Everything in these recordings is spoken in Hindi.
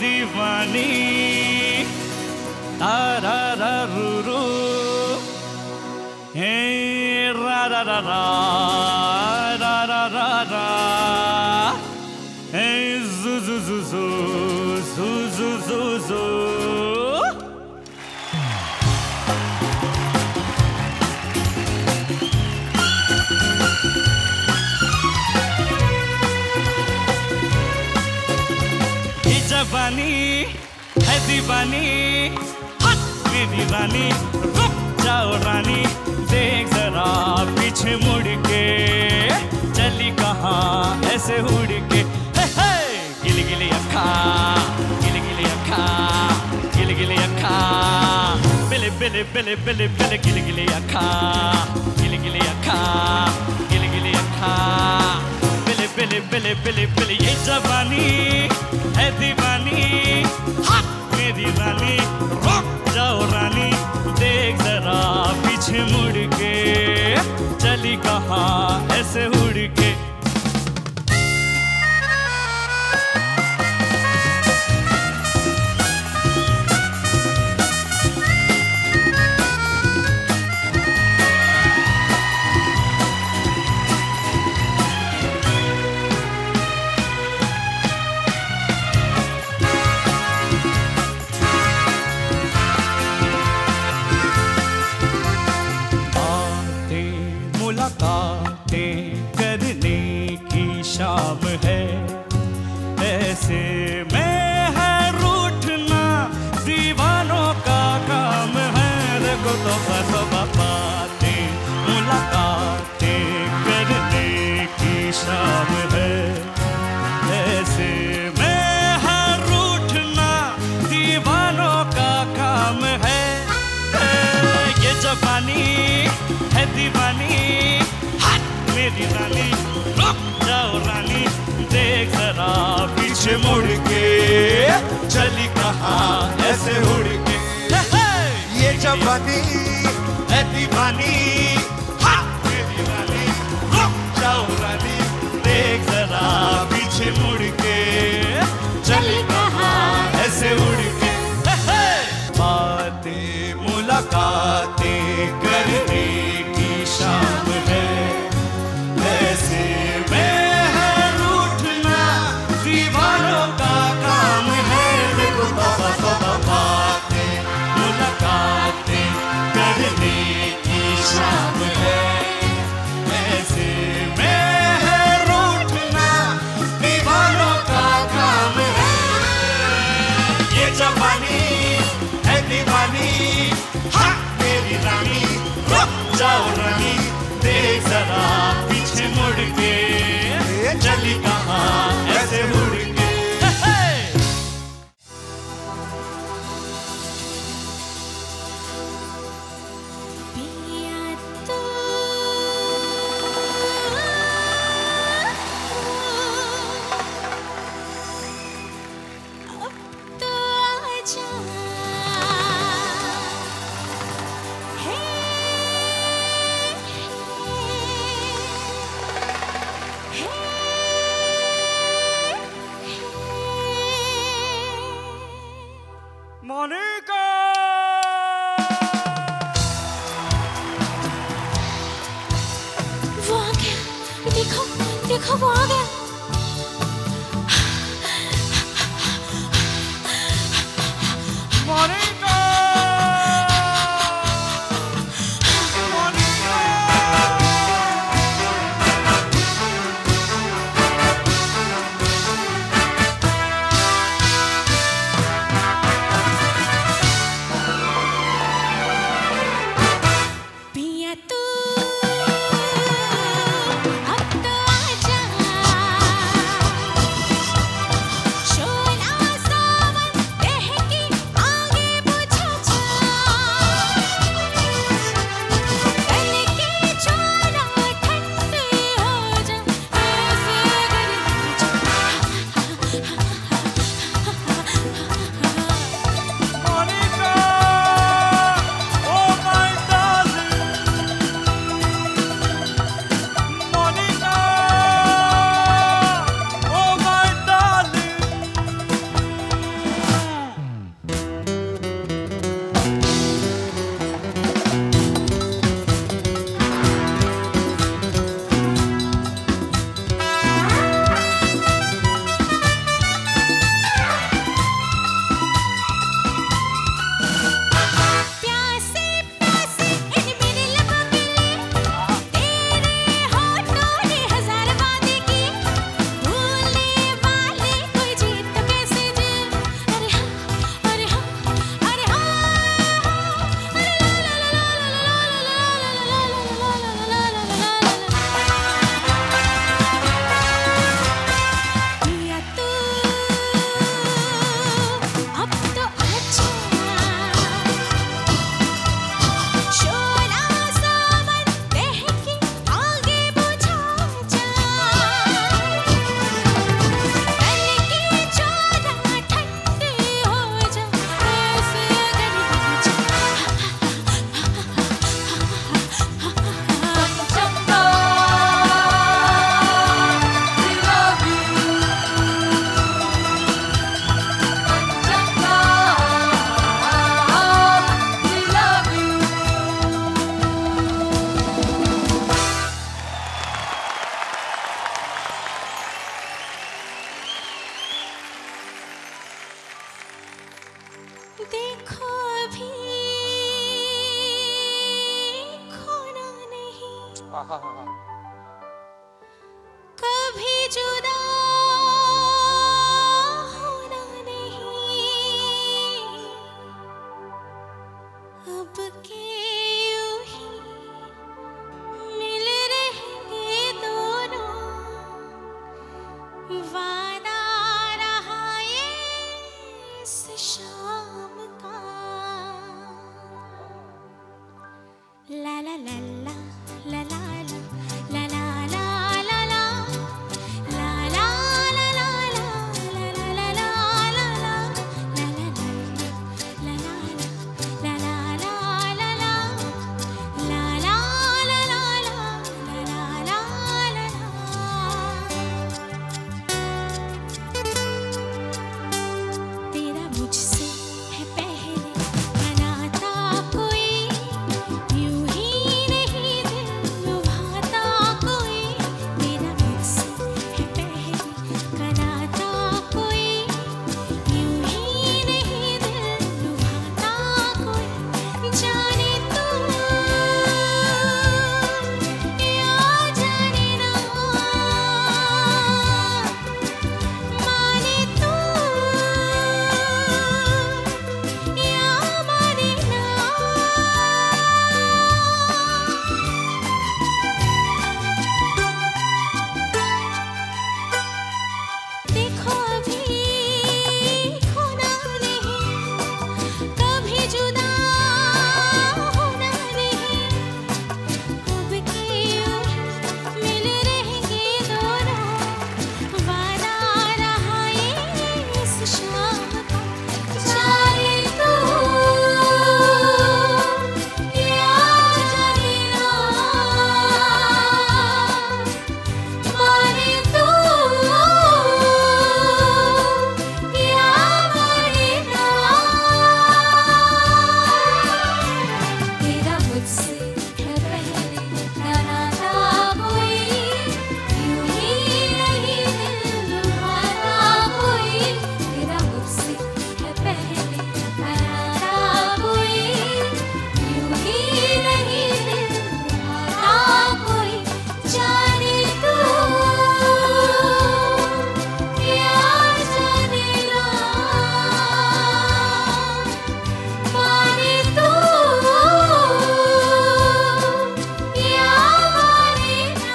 दीवानी तारा रा रू रू हे रा रा रा रा रा रा रा रा हे जू जू जू जू जू जू जू जू जवानी है दीवानी मेरी रानी रुक जाओ रानी देख जरा पीछे मुड़ के चली कहाँ ऐसे उड़ के गिली गिली अखा गिली गिली अखा गिली गिली अखा बिले बिले बिले बिले बिले गिली गिली अखा गिली गिली अखा गिली गिली अखा बिले बिले बिले बिले बिले ये जवानी है दीवानी मेरी रानी रुक जाओ रानी देख जरा पीछे मुड़ के चली कहाँ ऐसे उड़ के करने की शाम है ऐसे में है रूठना दीवानों का काम है देखो तो बातें मुलाकातें करने की शाम है ऐसे में है रूठना दीवानों का काम है ये जवानी है दीवानी मेरी रानी रुक जाओ रानी देख जरा पीछे मुड़ के चली कहाँ ऐसे उड़ के ये जवानी है दीवानी मेरी रानी रुक जाओ रानी देख जरा पीछे मुड़ के चली कहाँ ऐसे उड़ के बातें मुलाकातें करने की शाम है ऐसे में है रूठना दीवानों का काम है देखो बातें मुलाकातें करने की शाम है देखो अभी खोना नहीं, कभी जुदा होना नहीं, अब के यूं ही मिल रहेंगे दोनों, वादा रहा ये इस शाम का। ला ला ला ला ला ला ला ला ला ला ला ला ला ला ला ला ला ला ला तेरा मुझसे है पहले का नाता कोई, यूं ही नहीं दिल लुभाता कोई। तेरा मुझसे है पहले का नाता कोई, यूं ही नहीं दिल लुभाता कोई। जाने तू या जाने ना, माने तू या माने ना। देखो अभी खोना नहीं, कभी जुदा होना नहीं, अब के यूं मिल रहेंगे दोनों, वादा रहा ये इस शाम का। जाने तू या जाने ना, माने तू या माने ना। तेरा मुझसे है पहले का नाता कोई, यूं ही नहीं दिल लुभाता कोई। तेरा मुझसे है पहले का नाता कोई, यूं ही नहीं दिल लुभाता कोई। जाने तू या जाने ना, माने तू या माने ना।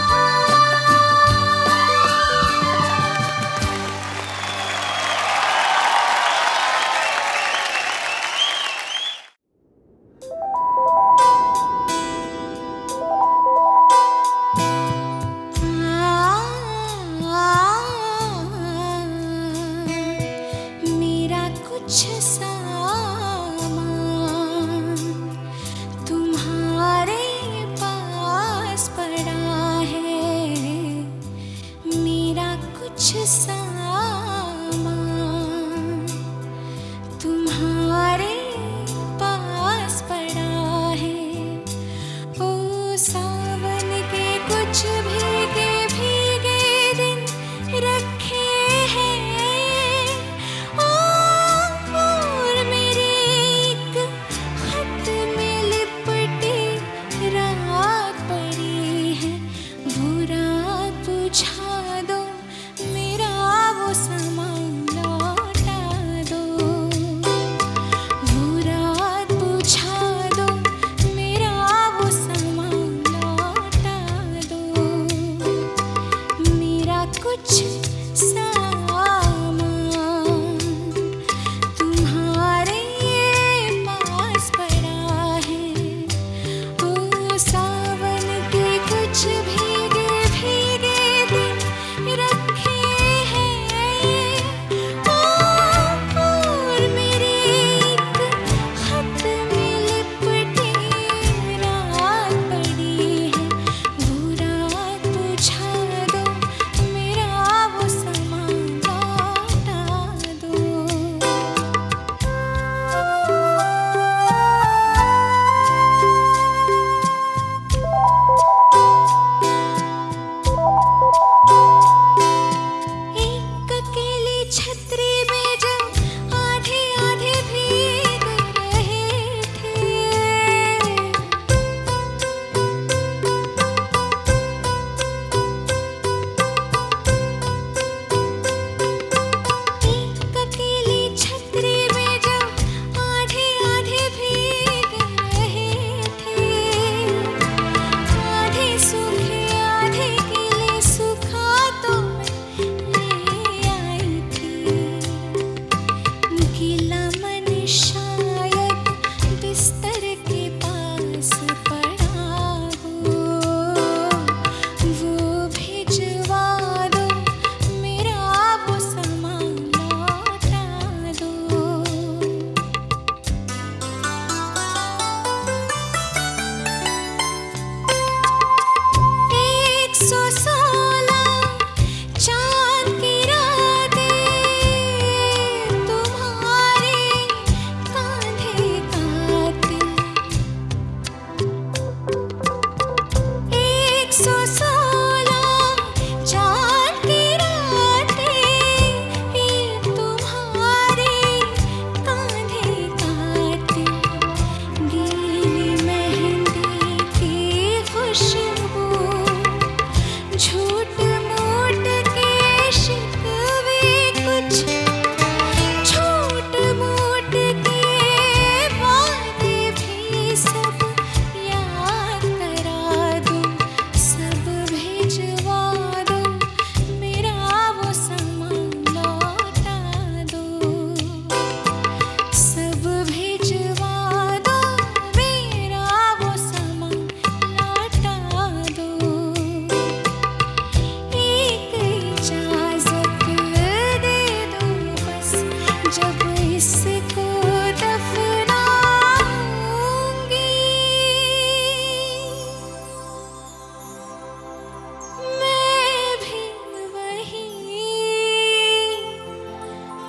मेरा कुछ सामान तुम्हारे पास पड़ा है, मेरा कुछ सामान तुम्हारे पास पड़ा है। ओ सावन के कुछ भीगे भीगे दिन रखे हैं, ओ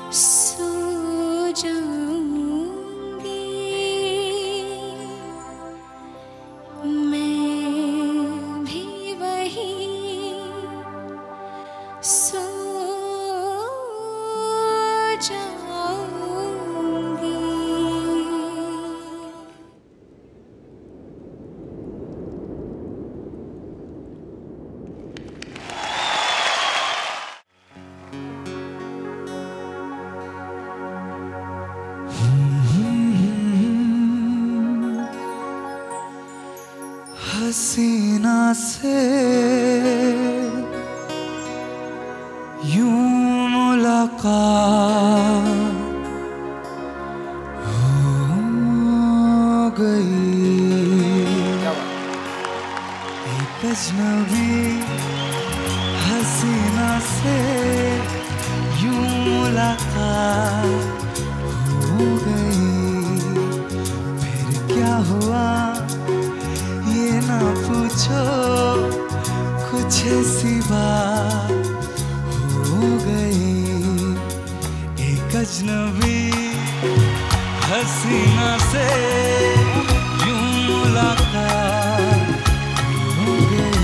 सो जाऊंगी मैं भी वही सो जाऊंगी। हसीना से यूं मुलाकात हो गई, एक अजनबी हसीना से यूं मुलाकात हो गई। फिर क्या हुआ ये ना पूछो, कुछ ऐसी बात हो गई। एक अजनबी हसीना से यूं मुलाकात हो गई।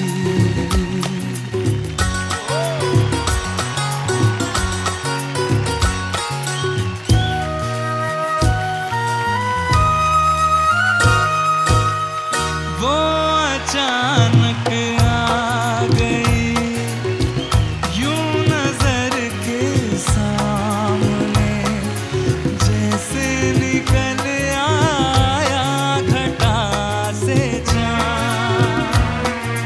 वो अचानक आ गई यूं नजर के सामने, जैसे निकल आया घटा से चाँद।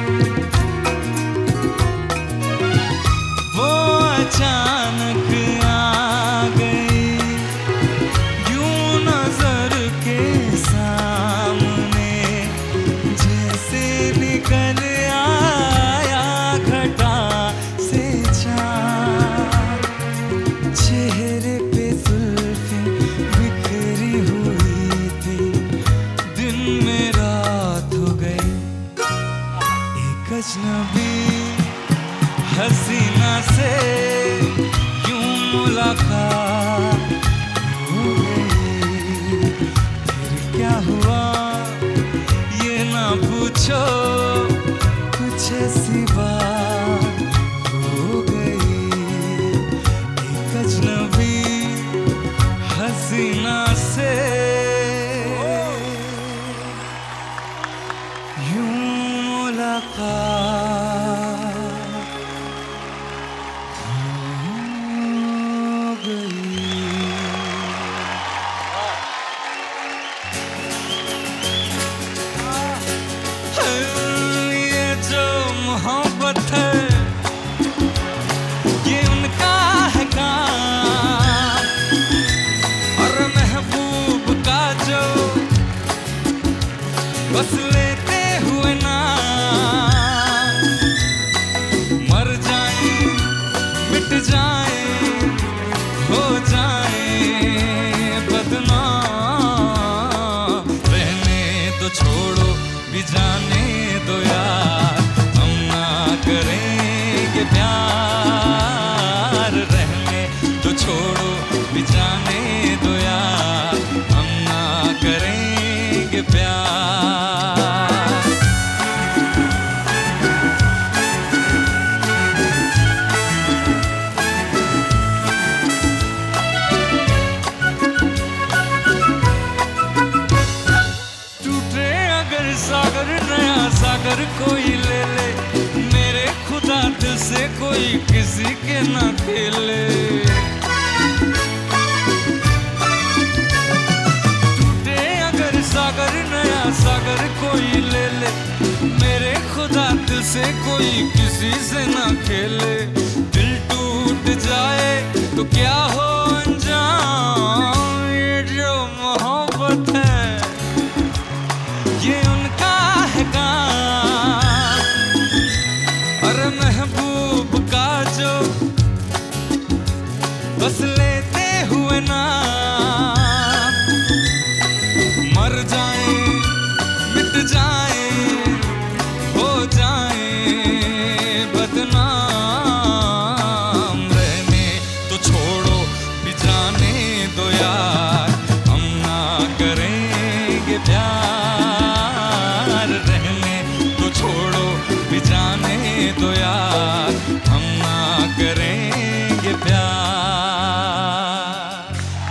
वो अचानक आ गई यूं नजर के सामने, जैसे निकल आया घटा से चाँद। चेहरे पे जुल्फें बिखरी हुई थी, दिन में रात हो गई। एक अजनबी हसीना से यूं मुलाकात हो गई। फिर क्या हुआ ये ना पूछो, कुछ ऐसी बात हो गई। एक अजनबी हसीना से यूं मुलाकात हो गई। ये जो मोहब्बत है ये उनका है काम, और महबूब का जो बस लेते हुए नाम, मर जाए मिट जाए हो जाए बदनाम। रहने तो छोड़ो भी जाने दो यार, हम ना करेंगे प्यार। रहने तो छोड़ो भी जाने दो यार, हम ना करेंगे प्यार। टूटे अगर सागर नया सागर कोई ले ले, मेरे खुदा दिल से कोई किसी के ना खेले। टूटे अगर सागर नया सागर कोई ले ले, मेरे खुदा दिल से कोई किसी से ना खेले। दिल टूट जाए तो क्या हो अंजाम, ये जो मोहब्बत है ये उनका है काम, और महबूब का जो बस लेते हुए नाम, मर जाए मिट जाए हो जाए बदनाम। रहने तो छोड़ो दो यार, हम ना करेंगे प्यार।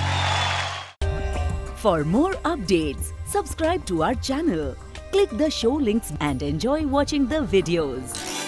For more updates, subscribe to our channel, click the show links and enjoy watching the videos.